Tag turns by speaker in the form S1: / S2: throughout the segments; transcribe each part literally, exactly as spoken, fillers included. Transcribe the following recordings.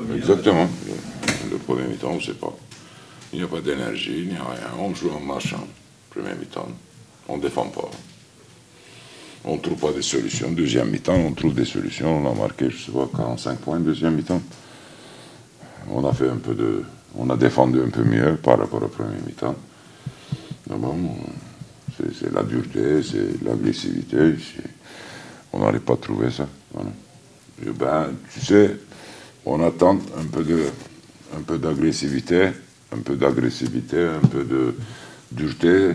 S1: Exactement. Le, le premier mi-temps, on ne sait pas. Il n'y a pas d'énergie, il n'y a rien. On joue en marchant, premier mi-temps. On ne défend pas. On ne trouve pas de solutions. Deuxième mi-temps, on trouve des solutions. On a marqué, je ne sais pas, quarante-cinq points, deuxième mi-temps. On a fait un peu de... On a défendu un peu mieux par rapport au premier mi-temps. Bon, c'est la dureté, c'est l'agressivité. On n'allait pas trouver ça. Voilà. Et ben, tu sais, on attend un peu de, un peu d'agressivité, un peu d'agressivité, un peu de dureté,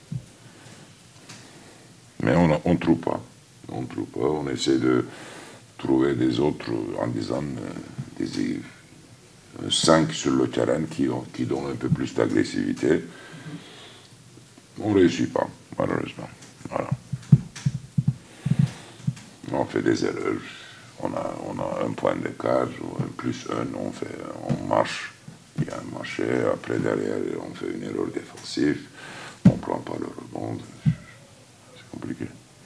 S1: mais on ne trouve pas. On ne trouve pas. On essaie de trouver des autres en disant euh, des cinq sur le terrain qui, ont, qui donnent un peu plus d'agressivité. On ne réussit pas, malheureusement. Voilà. On fait des erreurs. On a, on a un point d'écart, ou un plus un, on, fait, on marche. Il y a un marché, après derrière, on fait une erreur défensive. On ne prend pas le rebond. C'est compliqué.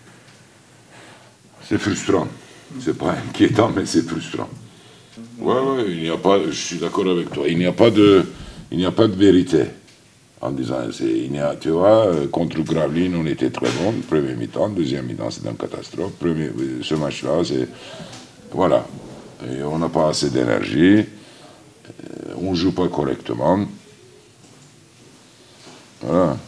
S1: C'est frustrant. C'est pas inquiétant, mais c'est frustrant. Ouais, ouais, il n'y a pas, je suis d'accord avec toi, il n'y a pas de, il n'y a pas de vérité. En disant, il n'y a, tu vois, contre Gravelines, on était très bon, premier mi-temps, deuxième mi-temps, c'est une catastrophe. Premier, ce match-là, c'est, voilà. Et on n'a pas assez d'énergie, on ne joue pas correctement. Voilà.